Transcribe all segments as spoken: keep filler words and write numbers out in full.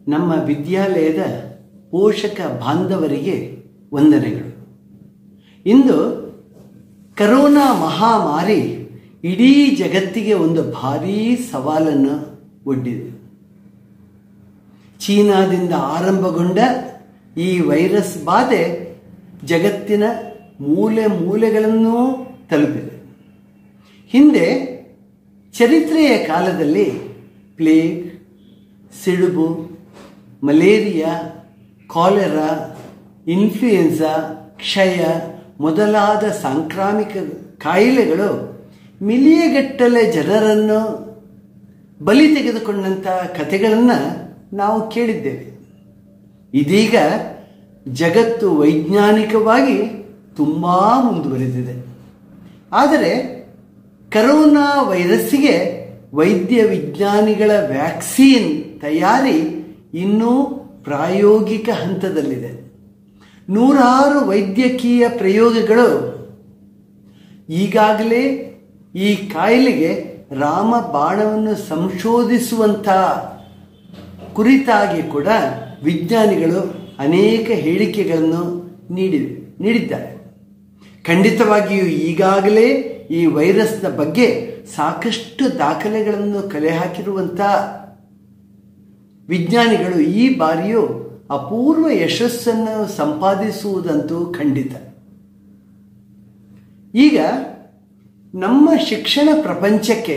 ನಮ್ಮ ವಿದ್ಯಾಲಯದ ಪೋಷಕ ಬಾಂಧವರಿಗೆ ವಂದನೆಗಳು. ಇಂದು ಕರೋನಾ ಮಹಾಮಾರಿ ಇಡೀ ಜಗತ್ತಿಗೆ ಒಂದು ಭಾರೀ ಸವಾಲನ್ನು ಒಡ್ಡಿದೆ. ಚೀನಾದಿಂದ ಆರಂಭಗೊಂಡ ಈ ವೈರಸ್ ಬಾಧೆ ಜಗತ್ತಿನ ಮೂಲೆ ಮೂಲೆಗಳನ್ನೂ ತಲುಪಿದೆ. ಹಿಂದೆ ಚರಿತ್ರೆಯ ಕಾಲದಲ್ಲಿ ಪ್ಲೇಗ್, ಸಿಡುಬು, ಮಲೇರಿಯಾ, ಕಾಲೆರಾ, ಇನ್ಫ್ಲೂಯೆನ್ಸಾ, ಕ್ಷಯ ಮೊದಲಾದ ಸಾಂಕ್ರಾಮಿಕ ಕಾಯಿಲೆಗಳು ಮಿಲಿಯಗಟ್ಟಲೆ ಜನರನ್ನು ಬಲಿ ತೆಗೆದುಕೊಂಡಂಥ ಕಥೆಗಳನ್ನು ನಾವು ಕೇಳಿದ್ದೇವೆ. ಇದೀಗ ಜಗತ್ತು ವೈಜ್ಞಾನಿಕವಾಗಿ ತುಂಬ ಮುಂದುವರೆದಿದೆ. ಆದರೆ ಕರೋನಾ ವೈರಸ್ಸಿಗೆ ವೈದ್ಯ ವಿಜ್ಞಾನಿಗಳ ವ್ಯಾಕ್ಸಿನ್ ತಯಾರಿ ಇನ್ನೂ ಪ್ರಾಯೋಗಿಕ ಹಂತದಲ್ಲಿದೆ. ನೂರಾರು ವೈದ್ಯಕೀಯ ಪ್ರಯೋಗಗಳು ಈಗಾಗಲೇ ಈ ಕಾಯಿಲೆಗೆ ರಾಮಬಾಣವನ್ನು ಸಂಶೋಧಿಸುವಂಥ ಕುರಿತಾಗಿ ಕೂಡ ವಿಜ್ಞಾನಿಗಳು ಅನೇಕ ಹೇಳಿಕೆಗಳನ್ನು ನೀಡಿ ನೀಡಿದ್ದಾರೆ. ಖಂಡಿತವಾಗಿಯೂ ಈಗಾಗಲೇ ಈ ವೈರಸ್ನ ಬಗ್ಗೆ ಸಾಕಷ್ಟು ದಾಖಲೆಗಳನ್ನು ಕಲೆ ಹಾಕಿರುವಂಥ ವಿಜ್ಞಾನಿಗಳು ಈ ಬಾರಿಯೂ ಅಪೂರ್ವ ಯಶಸ್ಸನ್ನು ಸಂಪಾದಿಸುವುದಂತೂ ಖಂಡಿತ. ಈಗ ನಮ್ಮ ಶಿಕ್ಷಣ ಪ್ರಪಂಚಕ್ಕೆ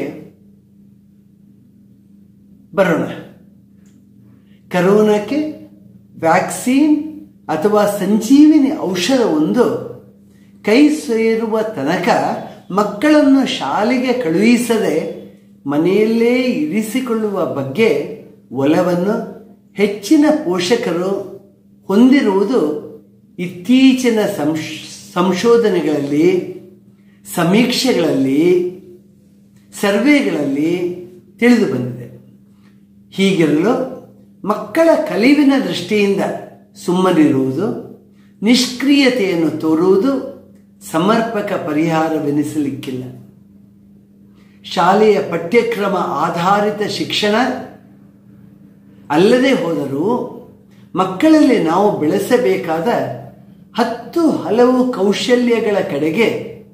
ಬರೋಣ. ಕರೋನಾಕ್ಕೆ ವ್ಯಾಕ್ಸಿನ್ ಅಥವಾ ಸಂಜೀವಿನಿ ಔಷಧವೊಂದು ಕೈ ಸೇರುವ ತನಕ ಮಕ್ಕಳನ್ನು ಶಾಲೆಗೆ ಕಳುಹಿಸದೆ ಮನೆಯಲ್ಲೇ ಇರಿಸಿಕೊಳ್ಳುವ ಬಗ್ಗೆ ಒಲವನ್ನು ಹೆಚ್ಚಿನ ಪೋಷಕರು ಹೊಂದಿರುವುದು ಇತ್ತೀಚಿನ ಸಂಶ್ ಸಂಶೋಧನೆಗಳಲ್ಲಿ, ಸಮೀಕ್ಷೆಗಳಲ್ಲಿ, ಸರ್ವೆಗಳಲ್ಲಿ ತಿಳಿದು ಬಂದಿದೆ. ಹೀಗಿರಲು ಮಕ್ಕಳ ಕಲಿವಿನ ದೃಷ್ಟಿಯಿಂದ ಸುಮ್ಮನಿರುವುದು, ನಿಷ್ಕ್ರಿಯತೆಯನ್ನು ತೋರುವುದು ಸಮರ್ಪಕ ಪರಿಹಾರವೆನಿಸಲಿಕ್ಕಿಲ್ಲ. ಶಾಲೆಯ ಪಠ್ಯಕ್ರಮ ಆಧಾರಿತ ಶಿಕ್ಷಣ ಅಲ್ಲದೆ ಹೋದರೂ ಮಕ್ಕಳಲ್ಲಿ ನಾವು ಬೆಳೆಸಬೇಕಾದ ಹತ್ತು ಹಲವು ಕೌಶಲ್ಯಗಳ ಕಡೆಗೆ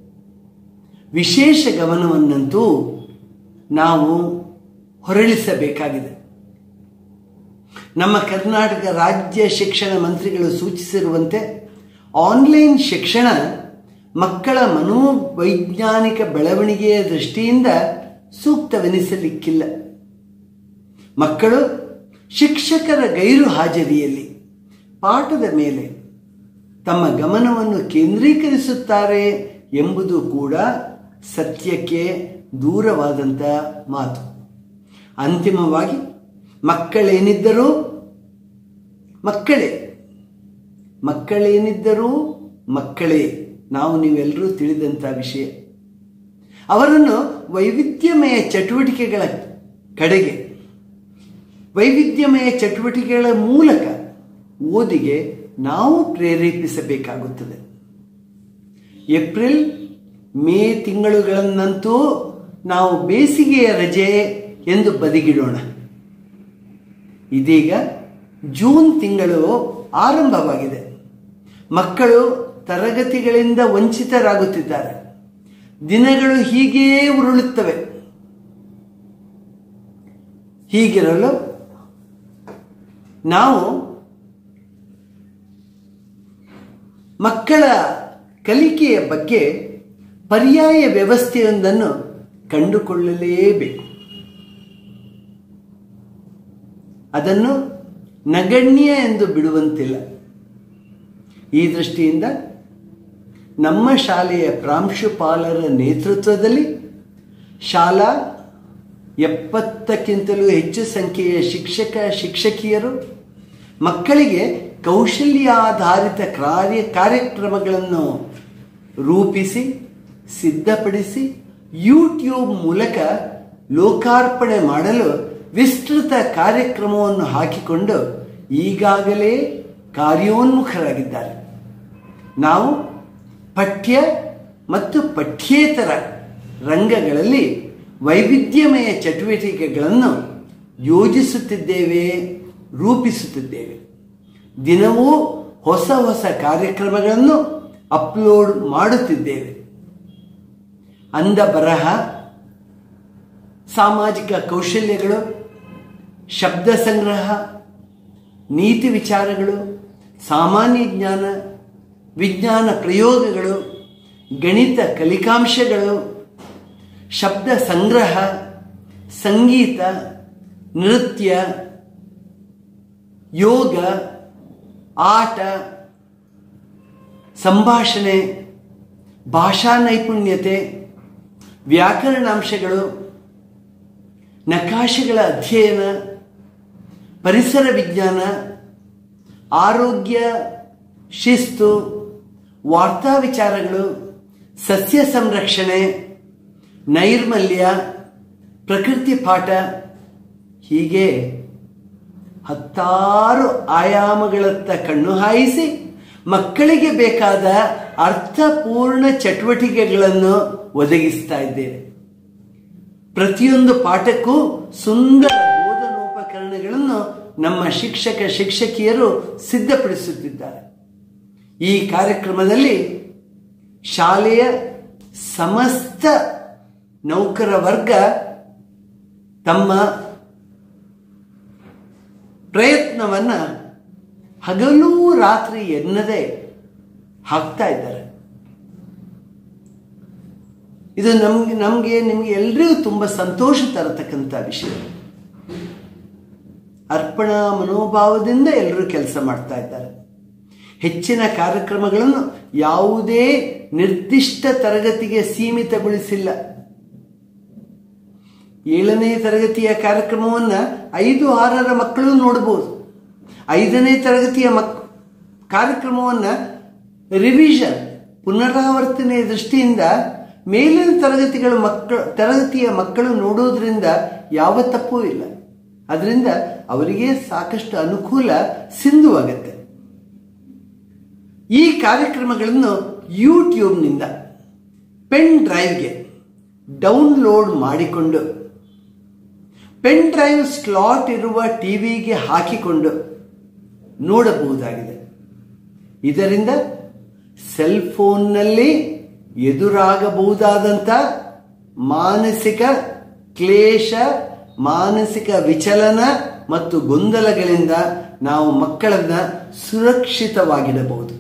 ವಿಶೇಷ ಗಮನವನ್ನಂತೂ ನಾವು ಹೊರಳಿಸಬೇಕಾಗಿದೆ. ನಮ್ಮ ಕರ್ನಾಟಕ ರಾಜ್ಯ ಶಿಕ್ಷಣ ಮಂತ್ರಿಗಳು ಸೂಚಿಸಿರುವಂತೆ ಆನ್ಲೈನ್ ಶಿಕ್ಷಣ ಮಕ್ಕಳ ಮನೋವೈಜ್ಞಾನಿಕ ಬೆಳವಣಿಗೆಯ ದೃಷ್ಟಿಯಿಂದ ಸೂಕ್ತವೆನಿಸಲಿಕ್ಕಿಲ್ಲ. ಮಕ್ಕಳು ಶಿಕ್ಷಕರ ಗೈರು ಹಾಜರಿಯಲ್ಲಿ ಪಾಠದ ಮೇಲೆ ತಮ್ಮ ಗಮನವನ್ನು ಕೇಂದ್ರೀಕರಿಸುತ್ತಾರೆ ಎಂಬುದು ಕೂಡ ಸತ್ಯಕ್ಕೆ ದೂರವಾದಂಥ ಮಾತು. ಅಂತಿಮವಾಗಿ ಮಕ್ಕಳೇನಿದ್ದರೂ ಮಕ್ಕಳೇ ಮಕ್ಕಳೇನಿದ್ದರೂ ಮಕ್ಕಳೇ ನಾವು ನೀವೆಲ್ಲರೂ ತಿಳಿದಂಥ ವಿಷಯ. ಅವರನ್ನು ವೈವಿಧ್ಯಮಯ ಚಟುವಟಿಕೆಗಳ ಕಡೆಗೆ ವೈವಿಧ್ಯಮಯ ಚಟುವಟಿಕೆಗಳ ಮೂಲಕ ಓದಿಗೆ ನಾವು ಪ್ರೇರೇಪಿಸಬೇಕಾಗುತ್ತದೆ. ಏಪ್ರಿಲ್ ಮೇ ತಿಂಗಳುಗಳನ್ನಂತೂ ನಾವು ಬೇಸಿಗೆಯ ರಜೆ ಎಂದು ಬದಿಗಿಡೋಣ. ಇದೀಗ ಜೂನ್ ತಿಂಗಳು ಆರಂಭವಾಗಿದೆ. ಮಕ್ಕಳು ತರಗತಿಗಳಿಂದ ವಂಚಿತರಾಗುತ್ತಿದ್ದಾರೆ. ದಿನಗಳು ಹೀಗೇ ಉರುಳುತ್ತವೆ. ಹೀಗಿರಲು ನಾವು ಮಕ್ಕಳ ಕಲಿಕೆಯ ಬಗ್ಗೆ ಪರ್ಯಾಯ ವ್ಯವಸ್ಥೆಯೊಂದನ್ನು ಕಂಡುಕೊಳ್ಳಲೇಬೇಕು. ಅದನ್ನು ನಗಣ್ಯ ಎಂದು ಬಿಡುವಂತಿಲ್ಲ. ಈ ದೃಷ್ಟಿಯಿಂದ ನಮ್ಮ ಶಾಲೆಯ ಪ್ರಾಂಶುಪಾಲರ ನೇತೃತ್ವದಲ್ಲಿ ಶಾಲಾ ಎಪ್ಪತ್ತಕ್ಕಿಂತಲೂ ಹೆಚ್ಚು ಸಂಖ್ಯೆಯ ಶಿಕ್ಷಕ ಶಿಕ್ಷಕಿಯರು ಮಕ್ಕಳಿಗೆ ಕೌಶಲ್ಯಾಧಾರಿತ ಕಾರ್ಯ ಕಾರ್ಯಕ್ರಮಗಳನ್ನು ರೂಪಿಸಿ ಸಿದ್ಧಪಡಿಸಿ ಯೂಟ್ಯೂಬ್ ಮೂಲಕ ಲೋಕಾರ್ಪಣೆ ಮಾಡಲು ವಿಸ್ತೃತ ಕಾರ್ಯಕ್ರಮವನ್ನು ಹಾಕಿಕೊಂಡು ಈಗಾಗಲೇ ಕಾರ್ಯೋನ್ಮುಖರಾಗಿದ್ದಾರೆ. ನಾವು ಪಠ್ಯ ಮತ್ತು ಪಠ್ಯೇತರ ರಂಗಗಳಲ್ಲಿ ವೈವಿಧ್ಯಮಯ ಚಟುವಟಿಕೆಗಳನ್ನು ಯೋಜಿಸುತ್ತಿದ್ದೇವೆ ರೂಪಿಸುತ್ತಿದ್ದೇವೆ. ದಿನವೂ ಹೊಸ ಹೊಸ ಕಾರ್ಯಕ್ರಮಗಳನ್ನು ಅಪ್ಲೋಡ್ ಮಾಡುತ್ತಿದ್ದೇವೆ. ಅಂದ ಬರಹ, ಸಾಮಾಜಿಕ ಕೌಶಲ್ಯಗಳು, ಶಬ್ದ ಸಂಗ್ರಹ, ನೀತಿ ವಿಚಾರಗಳು, ಸಾಮಾನ್ಯ ಜ್ಞಾನ, ವಿಜ್ಞಾನ ಪ್ರಯೋಗಗಳು, ಗಣಿತ ಕಲಿಕಾಂಶಗಳು, ಶಬ್ದ ಸಂಗ್ರಹ, ಸಂಗೀತ, ನೃತ್ಯ, ಯೋಗ, ಆಟ, ಸಂಭಾಷಣೆ, ಭಾಷಾ ನೈಪುಣ್ಯತೆ, ವ್ಯಾಕರಣಾಂಶಗಳು, ನಕಾಶೆಗಳ ಅಧ್ಯಯನ, ಪರಿಸರ ವಿಜ್ಞಾನ, ಆರೋಗ್ಯ, ಶಿಸ್ತು, ವಾರ್ತಾ ವಿಚಾರಗಳು, ಸಸ್ಯ ಸಂರಕ್ಷಣೆ, ನೈರ್ಮಲ್ಯ, ಪ್ರಕೃತಿ ಪಾಠ, ಹೀಗೆ ಹತ್ತಾರು ಆಯಾಮಗಳತ್ತ ಕಣ್ಣು ಹಾಯಿಸಿ ಮಕ್ಕಳಿಗೆ ಬೇಕಾದ ಅರ್ಥಪೂರ್ಣ ಚಟುವಟಿಕೆಗಳನ್ನು ಒದಗಿಸ್ತಾ ಇದ್ದೇವೆ. ಪ್ರತಿಯೊಂದು ಪಾಠಕ್ಕೂ ಸುಂದರ ಬೋಧನೋಪಕರಣಗಳನ್ನು ನಮ್ಮ ಶಿಕ್ಷಕ ಶಿಕ್ಷಕಿಯರು ಸಿದ್ಧಪಡಿಸುತ್ತಿದ್ದಾರೆ. ಈ ಕಾರ್ಯಕ್ರಮದಲ್ಲಿ ಶಾಲೆಯ ಸಮಸ್ತ ನೌಕರ ವರ್ಗ ತಮ್ಮ ಪ್ರಯತ್ನವನ್ನ ಹಗಲು ರಾತ್ರಿ ಎನ್ನದೇ ಹಾಕ್ತಾ ಇದ್ದಾರೆ. ಇದು ನಮ್ಗೆ ನಮಗೆ ನಿಮ್ಗೆ ಎಲ್ರಿಗೂ ತುಂಬ ಸಂತೋಷ ತರತಕ್ಕಂಥ ವಿಷಯ. ಅರ್ಪಣಾ ಮನೋಭಾವದಿಂದ ಎಲ್ಲರೂ ಕೆಲಸ ಮಾಡ್ತಾ ಇದ್ದಾರೆ. ಹೆಚ್ಚಿನ ಕಾರ್ಯಕ್ರಮಗಳನ್ನು ಯಾವುದೇ ನಿರ್ದಿಷ್ಟ ತರಗತಿಗೆ ಸೀಮಿತಗೊಳಿಸಿಲ್ಲ. ಏಳನೇ ತರಗತಿಯ ಕಾರ್ಯಕ್ರಮವನ್ನ ಐದು ಆರರ ಮಕ್ಕಳು ನೋಡಬಹುದು. ಐದನೇ ತರಗತಿಯ ಮಕ್ ಕಾರ್ಯಕ್ರಮವನ್ನ ರಿವಿಷನ್ ಪುನರಾವರ್ತನೆಯ ದೃಷ್ಟಿಯಿಂದ ಮೇಲಿನ ತರಗತಿಗಳು ಮಕ್ಕಳು ತರಗತಿಯ ಮಕ್ಕಳು ನೋಡೋದ್ರಿಂದ ಯಾವ ತಪ್ಪೂ ಇಲ್ಲ. ಅದರಿಂದ ಅವರಿಗೆ ಸಾಕಷ್ಟು ಅನುಕೂಲ ಸಿಂಧುವಾಗತ್ತೆ. ಈ ಕಾರ್ಯಕ್ರಮಗಳನ್ನು ಯೂಟ್ಯೂಬ್ನಿಂದ ಪೆನ್ ಡ್ರೈವ್ಗೆ ಡೌನ್ಲೋಡ್ ಮಾಡಿಕೊಂಡು ಪೆನ್ ಡ್ರೈವ್ ಸ್ಲಾಟ್ ಇರುವ ಟಿವಿಗೆ ಹಾಕಿಕೊಂಡು ನೋಡಬಹುದಾಗಿದೆ. ಇದರಿಂದ ಸೆಲ್ ಫೋನ್ನಲ್ಲಿ ಎದುರಾಗಬಹುದಾದಂಥ ಮಾನಸಿಕ ಕ್ಲೇಶ, ಮಾನಸಿಕ ವಿಚಲನ ಮತ್ತು ಗೊಂದಲಗಳಿಂದ ನಾವು ಮಕ್ಕಳನ್ನ ಸುರಕ್ಷಿತವಾಗಿಡಬಹುದು.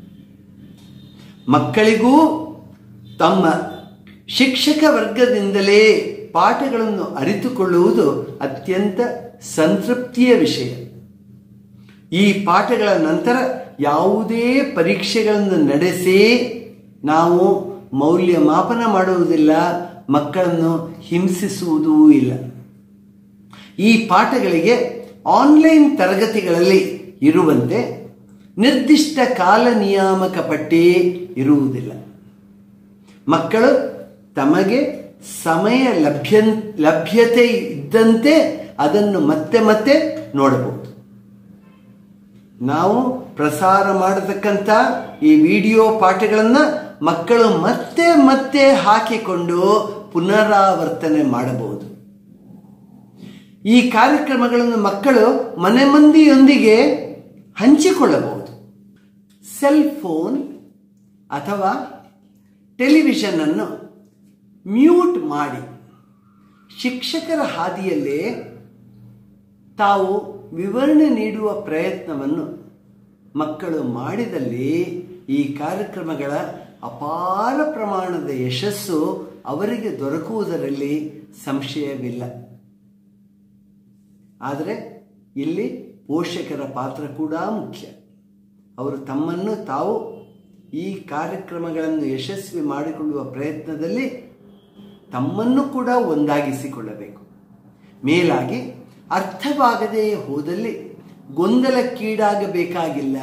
ಮಕ್ಕಳಿಗೂ ತಮ್ಮ ಶಿಕ್ಷಕ ವರ್ಗದಿಂದಲೇ ಪಾಠಗಳನ್ನು ಅರಿತುಕೊಳ್ಳುವುದು ಅತ್ಯಂತ ಸಂತೃಪ್ತಿಯ ವಿಷಯ. ಈ ಪಾಠಗಳ ನಂತರ ಯಾವುದೇ ಪರೀಕ್ಷೆಗಳನ್ನು ನಡೆಸಿ ನಾವು ಮೌಲ್ಯಮಾಪನ ಮಾಡುವುದಿಲ್ಲ, ಮಕ್ಕಳನ್ನು ಹಿಂಸಿಸುವುದೂ ಇಲ್ಲ. ಈ ಪಾಠಗಳಿಗೆ ಆನ್ಲೈನ್ ತರಗತಿಗಳಲ್ಲಿ ಇರುವಂತೆ ನಿರ್ದಿಷ್ಟ ಕಾಲ ನಿಯಾಮಕ ಪಟ್ಟಿ ಇರುವುದಿಲ್ಲ. ಮಕ್ಕಳು ತಮಗೆ ಸಮಯ ಲಭ್ಯ ಲಭ್ಯತೆ ಇದ್ದಂತೆ ಅದನ್ನು ಮತ್ತೆ ಮತ್ತೆ ನೋಡಬಹುದು. ನಾವು ಪ್ರಸಾರ ಮಾಡತಕ್ಕಂಥ ಈ ವಿಡಿಯೋ ಪಾಠಗಳನ್ನು ಮಕ್ಕಳು ಮತ್ತೆ ಮತ್ತೆ ಹಾಕಿಕೊಂಡು ಪುನರಾವರ್ತನೆ ಮಾಡಬಹುದು. ಈ ಕಾರ್ಯಕ್ರಮಗಳನ್ನು ಮಕ್ಕಳು ಮನೆ ಮಂದಿಯೊಂದಿಗೆ ಹಂಚಿಕೊಳ್ಳಬಹುದು. ಸೆಲ್ ಫೋನ್ ಅಥವಾ ಟೆಲಿವಿಷನ್ ಅನ್ನು ಮ್ಯೂಟ್ ಮಾಡಿ ಶಿಕ್ಷಕರ ಹಾದಿಯಲ್ಲೇ ತಾವು ವಿವರಣೆ ನೀಡುವ ಪ್ರಯತ್ನವನ್ನು ಮಕ್ಕಳು ಮಾಡಿದಲ್ಲಿ ಈ ಕಾರ್ಯಕ್ರಮಗಳ ಅಪಾರ ಪ್ರಮಾಣದ ಯಶಸ್ಸು ಅವರಿಗೆ ದೊರಕುವುದರಲ್ಲಿ ಸಂಶಯವಿಲ್ಲ. ಆದರೆ ಇಲ್ಲಿ ಪೋಷಕರ ಪಾತ್ರ ಕೂಡ ಮುಖ್ಯ. ಅವರು ತಮ್ಮನ್ನು ತಾವು ಈ ಕಾರ್ಯಕ್ರಮಗಳನ್ನು ಯಶಸ್ವಿ ಮಾಡಿಕೊಳ್ಳುವ ಪ್ರಯತ್ನದಲ್ಲಿ ತಮ್ಮನ್ನು ಕೂಡ ಒಂದಾಗಿಸಿಕೊಳ್ಳಬೇಕು. ಮೇಲಾಗಿ ಅರ್ಥವಾಗದೇ ಹೋದಲ್ಲಿ ಗೊಂದಲಕ್ಕೀಡಾಗಬೇಕಾಗಿಲ್ಲ.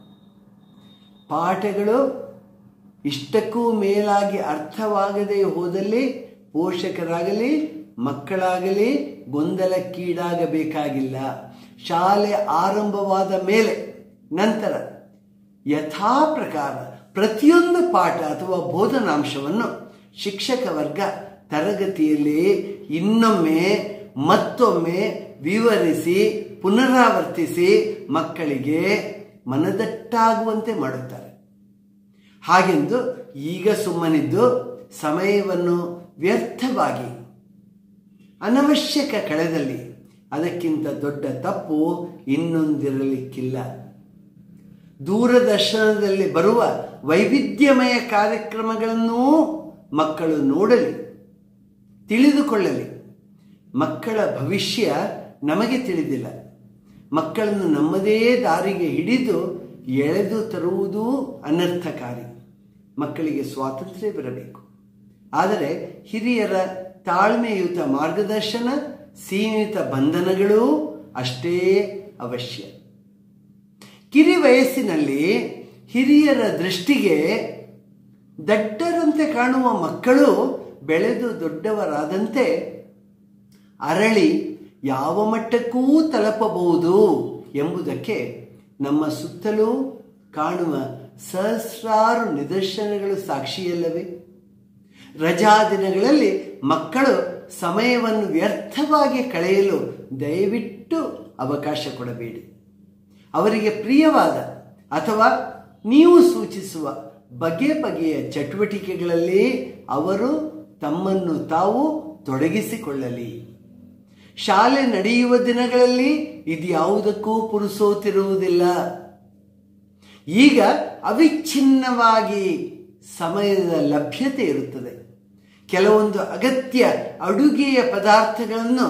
ಪಾಠಗಳು ಇಷ್ಟಕ್ಕೂ ಮೇಲಾಗಿ ಅರ್ಥವಾಗದೇ ಹೋದಲ್ಲಿ ಪೋಷಕರಾಗಲಿ ಮಕ್ಕಳಾಗಲಿ ಗೊಂದಲಕ್ಕೀಡಾಗಬೇಕಾಗಿಲ್ಲ. ಶಾಲೆ ಆರಂಭವಾದ ಮೇಲೆ ನಂತರ ಯಥಾ ಪ್ರಕಾರ ಪ್ರತಿಯೊಂದು ಪಾಠ ಅಥವಾ ಬೋಧನಾಂಶವನ್ನು ಶಿಕ್ಷಕ ವರ್ಗ ತರಗತಿಯಲ್ಲಿ ಇನ್ನೊಮ್ಮೆ ಮತ್ತೊಮ್ಮೆ ವಿವರಿಸಿ ಪುನರಾವರ್ತಿಸಿ ಮಕ್ಕಳಿಗೆ ಮನದಟ್ಟಾಗುವಂತೆ ಮಾಡುತ್ತಾರೆ. ಹಾಗೆಂದು ಈಗ ಸುಮ್ಮನಿದ್ದು ಸಮಯವನ್ನು ವ್ಯರ್ಥವಾಗಿ ಅನವಶ್ಯಕ ಕಳೆದಲ್ಲಿ ಅದಕ್ಕಿಂತ ದೊಡ್ಡ ತಪ್ಪು ಇನ್ನೊಂದಿರಲಿಕ್ಕಿಲ್ಲ. ದೂರದರ್ಶನದಲ್ಲಿ ಬರುವ ವೈವಿಧ್ಯಮಯ ಕಾರ್ಯಕ್ರಮಗಳನ್ನೂ ಮಕ್ಕಳು ನೋಡಲಿ, ತಿಳಿದುಕೊಳ್ಳಲಿ. ಮಕ್ಕಳ ಭವಿಷ್ಯ ನಮಗೆ ತಿಳಿದಿಲ್ಲ. ಮಕ್ಕಳನ್ನು ನಮ್ಮದೇ ದಾರಿಗೆ ಹಿಡಿದು ಎಳೆದು ತರುವುದೂ ಅನರ್ಥಕಾರಿ. ಮಕ್ಕಳಿಗೆ ಸ್ವಾತಂತ್ರ್ಯ ಬರಬೇಕು, ಆದರೆ ಹಿರಿಯರ ತಾಳ್ಮೆಯುತ ಮಾರ್ಗದರ್ಶನ, ಸೀಮಿತ ಬಂಧನಗಳೂ ಅಷ್ಟೇ ಅವಶ್ಯ. ಕಿರಿ ವಯಸ್ಸಿನಲ್ಲಿ ಹಿರಿಯರ ದೃಷ್ಟಿಗೆ ದಡ್ಡರಂತೆ ಕಾಣುವ ಮಕ್ಕಳು ಬೆಳೆದು ದೊಡ್ಡವರಾದಂತೆ ಅರಳಿ ಯಾವ ಮಟ್ಟಕ್ಕೂ ತಲುಪಬಹುದು ಎಂಬುದಕ್ಕೆ ನಮ್ಮ ಸುತ್ತಲೂ ಕಾಣುವ ಸಹಸ್ರಾರು ನಿದರ್ಶನಗಳು ಸಾಕ್ಷಿಯಲ್ಲವೇ? ರಜಾ ದಿನಗಳಲ್ಲಿ ಮಕ್ಕಳು ಸಮಯವನ್ನು ವ್ಯರ್ಥವಾಗಿ ಕಳೆಯಲು ದಯವಿಟ್ಟು ಅವಕಾಶ ಕೊಡಬೇಡಿ. ಅವರಿಗೆ ಪ್ರಿಯವಾದ ಅಥವಾ ನೀವು ಸೂಚಿಸುವ ಬಗೆ ಬಗೆಯ ಚಟುವಟಿಕೆಗಳಲ್ಲಿ ಅವರು ತಮ್ಮನ್ನು ತಾವು ತೊಡಗಿಸಿಕೊಳ್ಳಲಿ. ಶಾಲೆ ನಡೆಯುವ ದಿನಗಳಲ್ಲಿ ಇದ್ಯಾವುದಕ್ಕೂ ಪುರುಸೋತಿರುವುದಿಲ್ಲ. ಈಗ ಅವಿಚ್ಛಿನ್ನವಾಗಿ ಸಮಯದ ಲಭ್ಯತೆ ಇರುತ್ತದೆ. ಕೆಲವೊಂದು ಅಗತ್ಯ ಅಡುಗೆಯ ಪದಾರ್ಥಗಳನ್ನು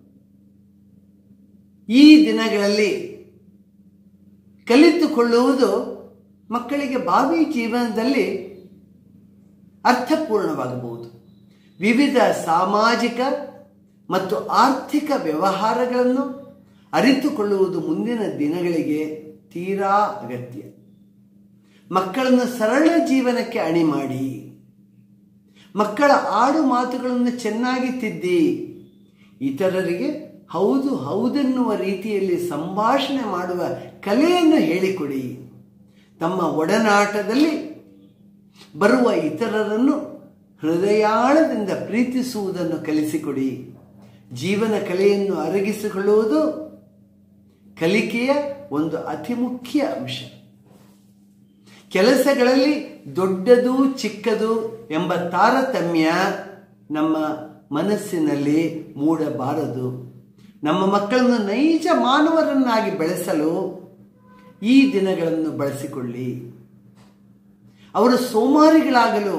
ಈ ದಿನಗಳಲ್ಲಿ ಕಲಿತುಕೊಳ್ಳುವುದು ಮಕ್ಕಳಿಗೆ ಭಾವಿ ಜೀವನದಲ್ಲಿ ಅರ್ಥಪೂರ್ಣವಾಗಬಹುದು. ವಿವಿಧ ಸಾಮಾಜಿಕ ಮತ್ತು ಆರ್ಥಿಕ ವ್ಯವಹಾರಗಳನ್ನು ಅರಿತುಕೊಳ್ಳುವುದು ಮುಂದಿನ ದಿನಗಳಿಗೆ ತೀರಾ ಅಗತ್ಯ. ಮಕ್ಕಳನ್ನು ಸರಳ ಜೀವನಕ್ಕೆ ಅಣಿ ಮಾಡಿ, ಮಕ್ಕಳ ಆಡು ಮಾತುಗಳನ್ನು ಚೆನ್ನಾಗಿ ತಿದ್ದಿ, ಇತರರಿಗೆ ಹೌದು ಹೌದೆನ್ನುವ ರೀತಿಯಲ್ಲಿ ಸಂಭಾಷಣೆ ಮಾಡುವ ಕಲೆಯನ್ನು ಹೇಳಿಕೊಡಿ. ತಮ್ಮ ಒಡನಾಟದಲ್ಲಿ ಬರುವ ಇತರರನ್ನು ಹೃದಯಾಳದಿಂದ ಪ್ರೀತಿಸುವುದನ್ನು ಕಲಿಸಿಕೊಡಿ. ಜೀವನ ಕಲೆಯನ್ನು ಅರಗಿಸಿಕೊಳ್ಳುವುದು ಕಲಿಕೆಯ ಒಂದು ಅತಿ ಮುಖ್ಯ ಅಂಶ. ಕೆಲಸಗಳಲ್ಲಿ ದೊಡ್ಡದು ಚಿಕ್ಕದು ಎಂಬ ತಾರತಮ್ಯ ನಮ್ಮ ಮನಸ್ಸಿನಲ್ಲಿ ಮೂಡಬಾರದು. ನಮ್ಮ ಮಕ್ಕಳನ್ನು ನೈಜ ಮಾನವರನ್ನಾಗಿ ಬೆಳೆಸಲು ಈ ದಿನಗಳನ್ನು ಬಳಸಿಕೊಳ್ಳಿ. ಅವರು ಸೋಮಾರಿಗಳಾಗಲು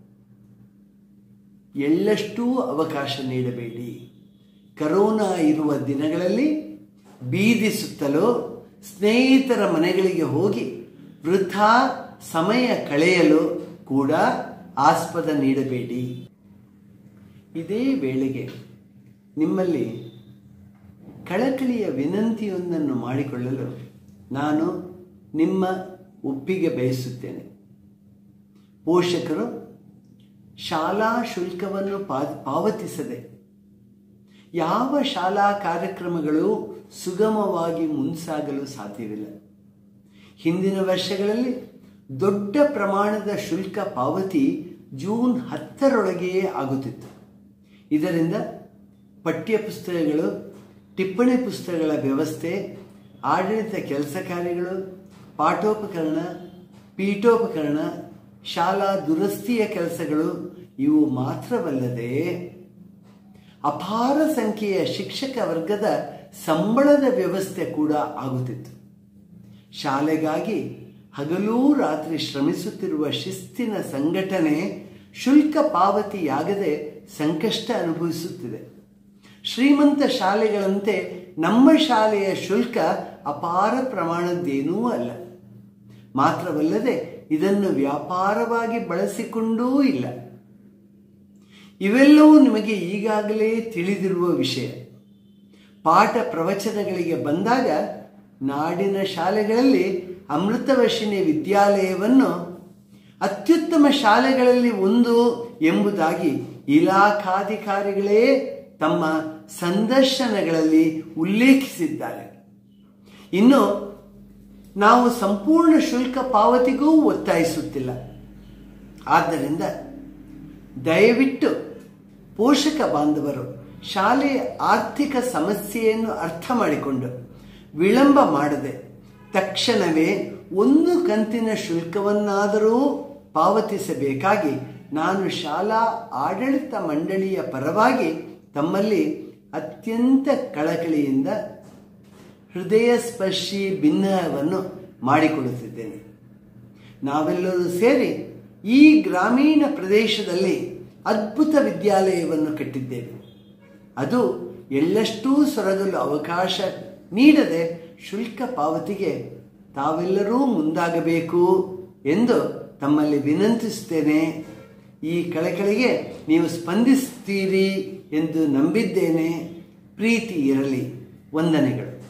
ಎಳ್ಳಷ್ಟೂ ಅವಕಾಶ ನೀಡಬೇಡಿ. ಕರೋನಾ ಇರುವ ದಿನಗಳಲ್ಲಿ ಬೀದಿ ಸುತ್ತಲೂ ಸ್ನೇಹಿತರ ಮನೆಗಳಿಗೆ ಹೋಗಿ ವೃಥಾ ಸಮಯ ಕಳೆಯಲು ಕೂಡ ಆಸ್ಪದ ನೀಡಬೇಡಿ. ಇದೇ ವೇಳೆಗೆ ನಿಮ್ಮಲ್ಲಿ ಕಳಕಳಿಯ ವಿನಂತಿಯೊಂದನ್ನು ಮಾಡಿಕೊಳ್ಳಲು ನಾನು ನಿಮ್ಮ ಒಪ್ಪಿಗೆ ಬಯಸುತ್ತೇನೆ. ಪೋಷಕರು ಶಾಲಾ ಶುಲ್ಕವನ್ನು ಪಾವತಿಸದೆ ಯಾವ ಶಾಲಾ ಕಾರ್ಯಕ್ರಮಗಳು ಸುಗಮವಾಗಿ ಮುನ್ಸಾಗಲು ಸಾಧ್ಯವಿಲ್ಲ. ಹಿಂದಿನ ವರ್ಷಗಳಲ್ಲಿ ದೊಡ್ಡ ಪ್ರಮಾಣದ ಶುಲ್ಕ ಪಾವತಿ ಜೂನ್ ಹತ್ತರೊಳಗೆಯೇ ಆಗುತ್ತಿತ್ತು. ಇದರಿಂದ ಪಠ್ಯ ಪುಸ್ತಕಗಳು, ಟಿಪ್ಪಣಿ ಪುಸ್ತಕಗಳ ವ್ಯವಸ್ಥೆ, ಆಡಳಿತ ಕೆಲಸ ಕಾರ್ಯಗಳು, ಪಾಠೋಪಕರಣ, ಪೀಠೋಪಕರಣ, ಶಾಲಾ ದುರಸ್ತಿಯ ಕೆಲಸಗಳು ಇವು ಮಾತ್ರವಲ್ಲದೆ ಅಪಾರ ಸಂಖ್ಯೆಯ ಶಿಕ್ಷಕ ವರ್ಗದ ಸಂಬಳದ ವ್ಯವಸ್ಥೆ ಕೂಡ ಆಗುತ್ತಿತ್ತು. ಶಾಲೆಗಾಗಿ ಹಗಲೂ ರಾತ್ರಿ ಶ್ರಮಿಸುತ್ತಿರುವ ಶಿಸ್ತಿನ ಸಂಘಟನೆ ಶುಲ್ಕ ಪಾವತಿಯಾಗದೆ ಸಂಕಷ್ಟ ಅನುಭವಿಸುತ್ತಿದೆ. ಶ್ರೀಮಂತ ಶಾಲೆಗಳಂತೆ ನಮ್ಮ ಶಾಲೆಯ ಶುಲ್ಕ ಅಪಾರ ಪ್ರಮಾಣದ್ದೇನೂ ಅಲ್ಲ. ಮಾತ್ರವಲ್ಲದೆ ಇದನ್ನು ವ್ಯಾಪಾರವಾಗಿ ಬಳಸಿಕೊಂಡೂ ಇಲ್ಲ. ಇವೆಲ್ಲವೂ ನಿಮಗೆ ಈಗಾಗಲೇ ತಿಳಿದಿರುವ ವಿಷಯ. ಪಾಠ ಪ್ರವಚನಗಳಿಗೆ ಬಂದಾಗ ನಾಡಿನ ಶಾಲೆಗಳಲ್ಲಿ ಅಮೃತವರ್ಷಿಣಿ ವಿದ್ಯಾಲಯವನ್ನು ಅತ್ಯುತ್ತಮ ಶಾಲೆಗಳಲ್ಲಿ ಒಂದು ಎಂಬುದಾಗಿ ಇಲಾಖಾಧಿಕಾರಿಗಳೇ ತಮ್ಮ ಸಂದರ್ಶನಗಳಲ್ಲಿ ಉಲ್ಲೇಖಿಸಿದ್ದಾರೆ. ಇನ್ನು ನಾವು ಸಂಪೂರ್ಣ ಶುಲ್ಕ ಪಾವತಿಗೂ ಒತ್ತಾಯಿಸುತ್ತಿಲ್ಲ. ಆದ್ದರಿಂದ ದಯವಿಟ್ಟು ಪೋಷಕ ಬಾಂಧವರು ಶಾಲೆಯ ಆರ್ಥಿಕ ಸಮಸ್ಯೆಯನ್ನು ಅರ್ಥ ಮಾಡಿಕೊಂಡು ವಿಳಂಬ ಮಾಡದೆ ತಕ್ಷಣವೇ ಒಂದು ಕಂತಿನ ಶುಲ್ಕವನ್ನಾದರೂ ಪಾವತಿಸಬೇಕಾಗಿ ನಾನು ಶಾಲಾ ಆಡಳಿತ ಮಂಡಳಿಯ ಪರವಾಗಿ ತಮ್ಮಲ್ಲಿ ಅತ್ಯಂತ ಕಳಕಳಿಯಿಂದ ಹೃದಯ ಸ್ಪರ್ಶಿ ಭಿನ್ನವನ್ನು ಮಾಡಿಕೊಡುತ್ತಿದ್ದೇನೆ. ನಾವೆಲ್ಲರೂ ಸೇರಿ ಈ ಗ್ರಾಮೀಣ ಪ್ರದೇಶದಲ್ಲಿ ಅದ್ಭುತ ವಿದ್ಯಾಲಯವನ್ನು ಕಟ್ಟಿದ್ದೇವೆ. ಅದು ಎಳ್ಳಷ್ಟೂ ಸೊರಗಲು ಅವಕಾಶ ನೀಡದೆ ಶುಲ್ಕ ಪಾವತಿಗೆ ತಾವೆಲ್ಲರೂ ಮುಂದಾಗಬೇಕು ಎಂದು ತಮ್ಮಲ್ಲಿ ವಿನಂತಿಸುತ್ತೇನೆ. ಈ ಕಳಕಳಿಗೆ ನೀವು ಸ್ಪಂದಿಸ್ತೀರಿ ಎಂದು ನಂಬಿದ್ದೇನೆ. ಪ್ರೀತಿ ಇರಲಿ. ವಂದನೆಗಳು.